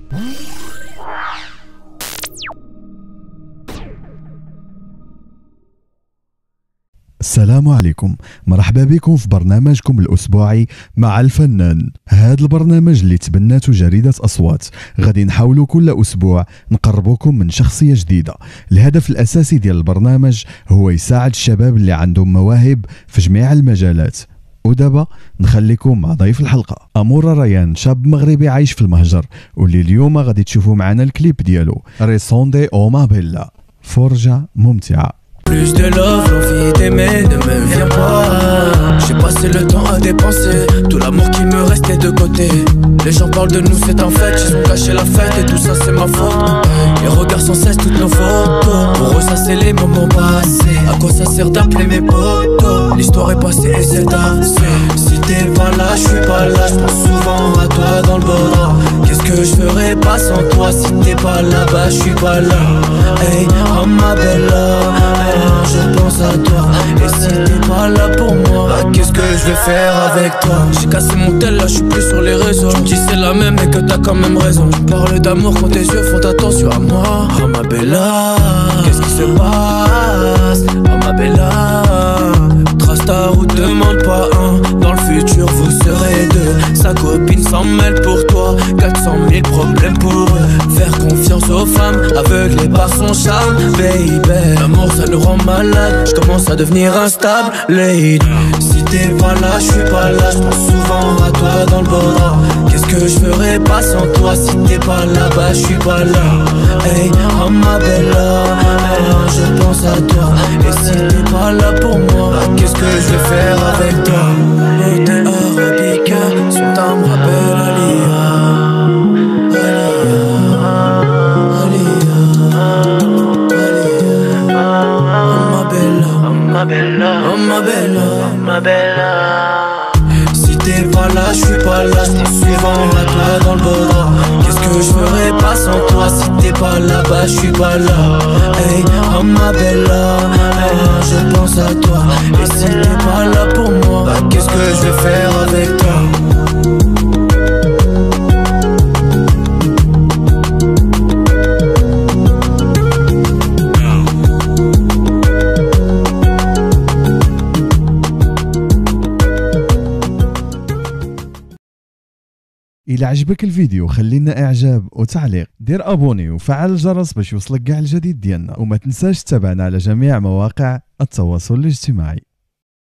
السلام عليكم، مرحبا بكم في برنامجكم الأسبوعي مع الفنان. هذا البرنامج اللي تبناته جريدة أصوات، غادي نحاولوا كل أسبوع نقربوكم من شخصية جديدة. الهدف الأساسي ديال البرنامج هو يساعد الشباب اللي عندهم مواهب في جميع المجالات. ودابا نخليكم مع ضيف الحلقة أمور ريان، شاب مغربي عايش في المهجر، واللي اليوم غادي تشوفوا معنا الكليب ديالو ريسوندي او ما بيلا، فرجة ممتعة. Plus de love, l'envie d'aimer ne me vient pas. J'ai passé le temps à dépenser tout l'amour qui me restait de côté. Les gens parlent de nous, c'est un fait. Ils ont caché la fête et tout ça c'est ma faute. Ils regardent sans cesse toutes nos photos. Pour eux ça c'est les moments passés. À quoi ça sert d'appeler mes potos? L'histoire est passée et c'est assez. Si t'es pas là, je suis pas là. Je pense souvent à toi dans le beau drap. Qu'est-ce que je ferais pas sans toi? Si t'es pas là-bas, je suis pas là. Hey, oh ma bella, je pense à toi. Et si t'es pas là pour moi, qu'est-ce que je vais faire avec toi? J'ai cassé mon tel, là je suis plus sur les réseaux. Tu me dis c'est la même et que t'as quand même raison. Tu parles d'amour quand tes yeux font attention à moi. Oh ma bella, qu'est-ce qui se passe? Oh ma bella, trace ta route, demande pas un. Dans le futur vous serez deux. Sa copine s'en mêle pour toi. 400 000 problèmes pour eux. Faire confiance aux femmes aveuglées par son charme. Baby, l'amour ça nous rend malade. Je commence à devenir instable, lady. Si t'es pas là, je suis pas là. Je pense souvent à toi dans le beau drap. Qu'est-ce que je ferais pas sans toi? Si t'es pas là-bas, je suis pas là. Hey, oh ma bella, je pense à toi. Et si t'es pas là pour moi, qu'est-ce que je vais faire avec toi? Les thés arabiques sont à ma belle Alia. Oh ma bella. Si t'es pas là, je suis pas là. Je pense souvent à toi dans le beau drap. Qu'est-ce que je ferais pas sans toi? Si t'es pas là-bas, je suis pas là. Hey, oh ma bella, je pense à toi. Et si t'es pas là pour moi, qu'est-ce que je vais faire avec toi? إلا عجبك الفيديو خلينا إعجاب وتعليق، دير أبوني وفعل الجرس باش يوصلك كاع الجديد ديالنا، وما تنساش تتابعنا على جميع مواقع التواصل الاجتماعي.